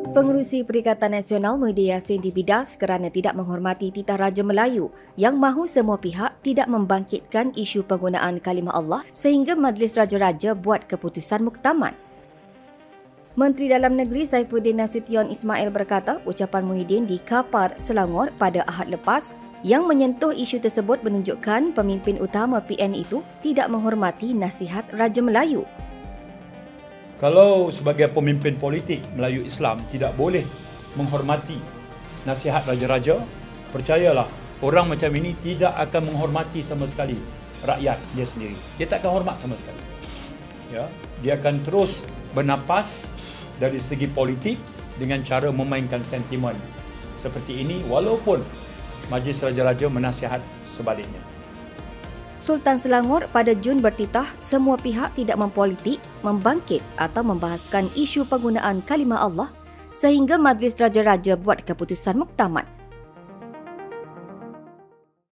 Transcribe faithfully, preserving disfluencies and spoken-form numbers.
Pengerusi Perikatan Nasional Muhyiddin Yassin dibidas kerana tidak menghormati titah Raja Melayu yang mahu semua pihak tidak membangkitkan isu penggunaan kalimah Allah sehingga Majlis Raja-Raja buat keputusan muktamad. Menteri Dalam Negeri Saifuddin Nasution Ismail berkata ucapan Muhyiddin di Kapar, Selangor pada Ahad lepas yang menyentuh isu tersebut menunjukkan pemimpin utama P N itu tidak menghormati nasihat Raja Melayu. Kalau sebagai pemimpin politik Melayu Islam tidak boleh menghormati nasihat raja-raja, percayalah orang macam ini tidak akan menghormati sama sekali rakyat dia sendiri. Dia tak akan hormat sama sekali. Ya, dia akan terus bernapas dari segi politik dengan cara memainkan sentimen seperti ini walaupun Majlis Raja-Raja menasihat sebaliknya. Sultan Selangor pada Jun bertitah semua pihak tidak mempolitik, membangkit atau membahaskan isu penggunaan kalimah Allah sehingga Majlis Raja-Raja buat keputusan muktamad.